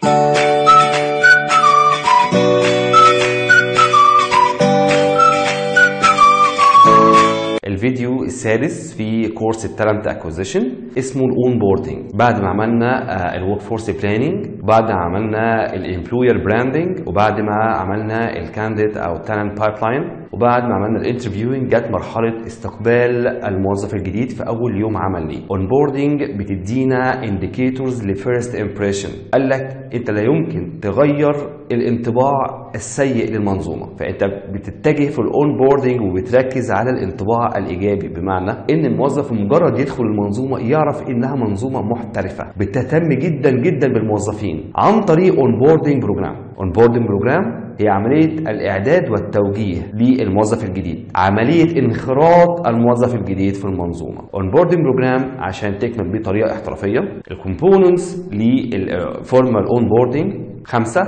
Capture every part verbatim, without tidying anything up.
الفيديو السادس في كورس التالنت اكوزيشن اسمه الاون بوردنج. بعد ما عملنا الورك فورس بلاننج، بعد ما عملنا الامبلوير براندنج، وبعد ما عملنا الكانديد او التالنت بايبلاين، وبعد ما عملنا الانترفيوينج، جت مرحله استقبال الموظف الجديد في اول يوم عمل ليه. اون بوردنج بتدينا انديكيتورز لفيرست امبريشن. قال لك انت لا يمكن تغير الانطباع السيء للمنظومه، فانت بتتجه في الاون بوردنج وبتركز على الانطباع الايجابي، بمعنى ان الموظف مجرد يدخل المنظومه يعرف انها منظومه محترفه بتهتم جدا جدا بالموظفين عن طريق اون بوردنج بروجرام. اون بوردنج بروجرام هي عمليه الاعداد والتوجيه للموظف الجديد، عمليه انخراط الموظف الجديد في المنظومه. اون بوردنج بروجرام عشان تكمل بطريقه احترافيه. الكومبوننتس للفورمال اون بوردنج خمسه،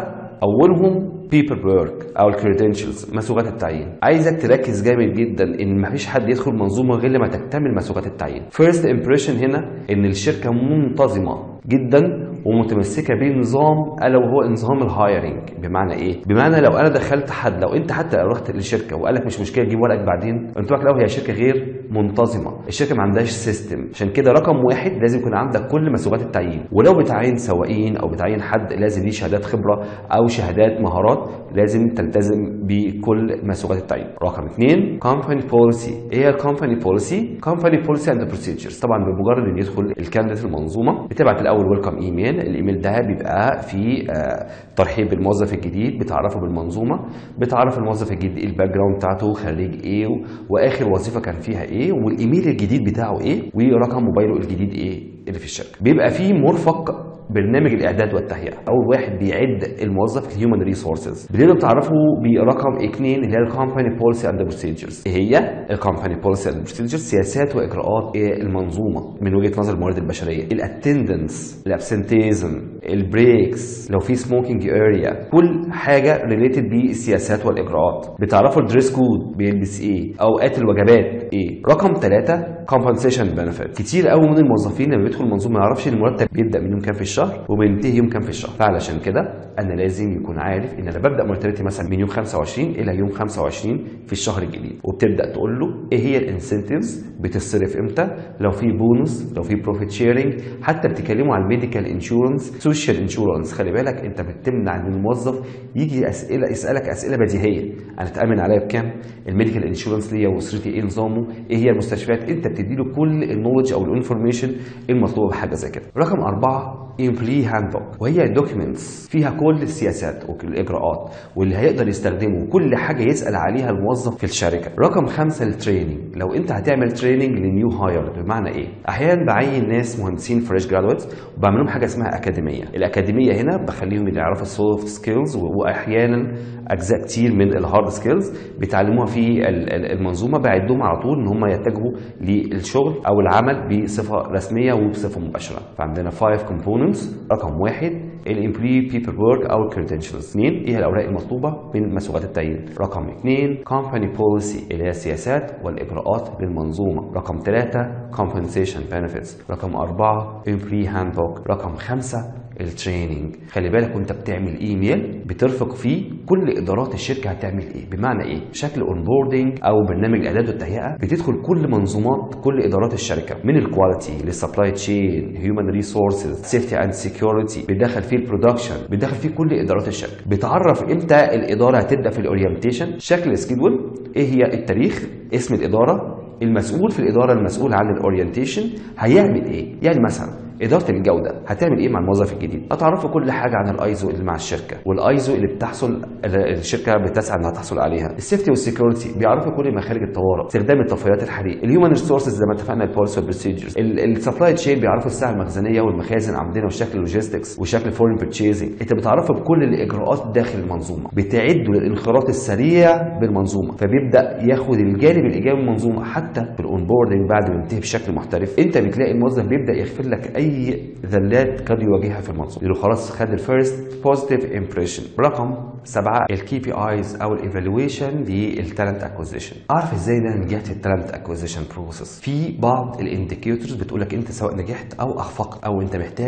اولهم بيبر ورك او الكريدنشلز، مسوغات التعيين. عايزك تركز جامد جدا ان مفيش حد يدخل منظومه غير لما تكتمل مسوغات التعيين. فيرست امبريشن هنا ان الشركه منتظمه جدا ومتمسكه بنظام الا وهو نظام الهايرنج. بمعنى ايه؟ بمعنى لو انا دخلت حد، لو انت حتى رحت للشركه وقال لك مش مشكله جيب ورقك بعدين، انت لو هي شركه غير منتظمه، الشركه ما عندهاش سيستم. عشان كده رقم واحد لازم يكون عندك كل مسوغات التعيين، ولو بتعين سواقين او بتعين حد لازم ليه شهادات خبره او شهادات مهارات، لازم تلتزم بكل مسوغات التعيين. رقم اثنين كومباني بوليسي. ايه هي الكومباني بوليسي؟ كومباني بوليسي اند بروسيجرز. طبعا بمجرد ان يدخل الكانديديت المنظومه بتبعت الاول ويلكم ايميل. الايميل ده بيبقى فيه ترحيب بالموظف الجديد، بتعرفه بالمنظومه، بتعرف الموظف الجديد الباك جراوند بتاعته، خريج ايه واخر وظيفه كان فيها ايه، والايميل الجديد بتاعه ايه، ورقم موبايله الجديد ايه اللي في الشركه. بيبقى فيه مرفق برنامج الاعداد والتهيئه. اول واحد بيعد الموظف الهيومن ريسورسز، بتقدر تعرفه برقم اثنين اللي هي الكومباني بوليسي اند بروسيجرز. ايه هي الكومباني بوليسي اند بروسيجرز؟ سياسات واجراءات المنظومه من وجهه نظر الموارد البشريه. الاتندنس، الابسنتيزم، البريكس، لو في سموكينج اريا، كل حاجه ريليتد بالسياسات والاجراءات. بتعرفوا الدريس كود بيلبس ايه، اوقات الوجبات ايه. رقم ثلاثة كومبنسيشن بنفيت. كتير قوي من الموظفين لما بيدخل المنظومه ما يعرفش ان المرتب بيبدا من يوم كام في الشهر وبينتهي يوم كام في الشهر. فعلشان كده انا لازم يكون عارف ان انا ببدا مرتبتي مثلا من يوم خمسة وعشرين الى يوم خمسة وعشرين في الشهر الجديد، وبتبدا تقول له ايه هي الانسنتيفز، بتصرف امتى، لو في بونص، لو في بروفيت شيرنج، حتى بتتكلموا عن الميديكال انشورنس، سوشيال انشورنس. خلي بالك انت بتمنع ان الموظف يجي اسئله يسالك اسئله بديهيه، انا اتامن عليا بكام، الميديكال انشورنس ليا واسرتي ايه نظامه، ايه هي المستشفيات. انت بتدي له كل النولج او الانفورميشن المطلوبه بحاجه زي كده. رقم أربعة امبلوي هاند بوك، وهي دوكيومنتس فيها كل السياسات والاجراءات واللي هيقدر يستخدمه وكل حاجه يسال عليها الموظف في الشركه. رقم خمسة التريننج. لو انت هتعمل تريننج للنيو هاير، بمعنى ايه؟ احيانا بعين ناس مهندسين فريش جرادويتس وبعمل لهم حاجه اسمها اكاديميه. الاكاديميه هنا بخليهم يعرفوا السوفت سكيلز، واحيانا اجزاء كتير من الهارد سكيلز بيتعلموها في المنظومه، بعدهم على طول ان هم يتجهوا للشغل او العمل بصفه رسميه وبصفه مباشره. فعندنا خمسة كومبوننتس. رقم واحد الامبلوي بيبر ورك او الكريدنشلز. اثنين ايه هي الاوراق المطلوبه من مسوغات التعيين. رقم اثنين كومباني بوليسي اللي هي السياسات والاجراءات للمنظومه. رقم ثلاثة كومبنسيشن بنفيتس. رقم أربعة امبلوي هاند بوك. رقم خمسة التريننج. خلي بالك وانت بتعمل ايميل بترفق فيه كل ادارات الشركه هتعمل ايه. بمعنى ايه؟ شكل اونبوردنج او برنامج الاعداد والتهيئه بتدخل كل منظومات كل ادارات الشركه، من الكواليتي للسبلاي تشين، هيومن ريسورسز، سيفتي اند سكيورتي، بتدخل فيه البرودكشن، بتدخل فيه كل ادارات الشركه. بتعرف امتى الاداره هتبدا في الاورينتيشن، شكل السكيدول، ايه هي التاريخ، اسم الاداره، المسؤول في الاداره المسؤول عن الاورينتيشن هيعمل ايه. يعني مثلا اداره الجوده هتعمل ايه مع الموظف الجديد، هتعرفوا كل حاجه عن الايزو اللي مع الشركه، والايزو اللي بتحصل الشركه بتسعى انها تحصل عليها. السيفتي والسكيورتي بيعرفوا كل مخارج الطوارئ، استخدام الطفايات الحريق. الهيومن ريسورسز زي ما اتفقنا البوليسي والبروسيجرز. السبلاي تشين بيعرفوا الساعه المخزنيه والمخازن عندنا وشكل اللوجيستكس وشكل فورين بيرتشيزنج. انت بتعرفوا بكل الاجراءات داخل المنظومه، بتعدوا للانخراط السريع بالمنظومه، فبيبدا ياخد الجانب الايجابي من المنظومه. حتى في الاونبوردنج بعد ما ينتهي بشكل محترف انت بتلاقي الموظف بيبدا يغفر لك اي اي ذلات قد يواجهها في المنظومه، يقولوا خلاص خد الفيرست بوزيتيف امبريشن. رقم سبعه الكي بي ايز او الايفالويشن للتالنت اكوزيشن. اعرف ازاي ان انا نجحت في التالنت اكوزيشن بروسيس. في بعض الانديكيتورز بتقول لك انت سواء نجحت او اخفقت او انت محتاج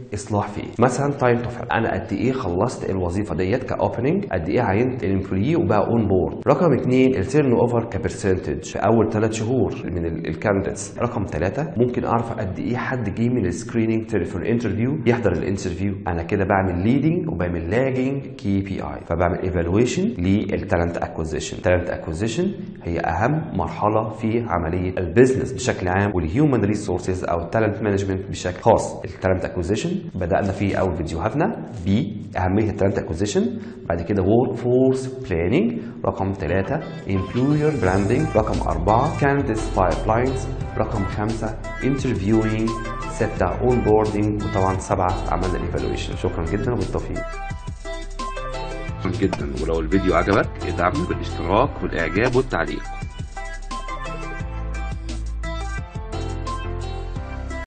اصلاح فيه. مثلا تايم تو فيل، انا قد ايه خلصت الوظيفه ديت كاوبننج، قد ايه عينت الامبلوي وبقى اون بورد. رقم اثنين التيرن اوفر كبرسنتج في اول ثلاث شهور من الكانديديتس. رقم ثلاثة ممكن اعرف قد ايه حد جه من السكريننج تليفون انترفيو يحضر الانترفيو. انا كده بعمل ليدنج وبعمل لاجنج كي بي اي، فبعمل ايفالويشن للتالنت اكوزيشن. التالنت اكوزيشن هي اهم مرحله في عمليه البيزنس بشكل عام والهيومن ريسورسز او التالنت مانجمنت بشكل خاص. التالنت اكوزيشن بدانا فيه اول فيديوهاتنا باهميه التالنت اكوزيشن، بعد كده ورك فورس بلاننج، رقم ثلاثة امبلوير براندنج، رقم أربعة كانديديتس بايبلاينز، رقم خمسة انترفيوينج، ستة اون بوردنج، وطبعا سبعة عملنا الايفالويشن. شكرا جدا وبالتوفيق. جدا، ولو الفيديو عجبك ادعمنا بالاشتراك والاعجاب والتعليق.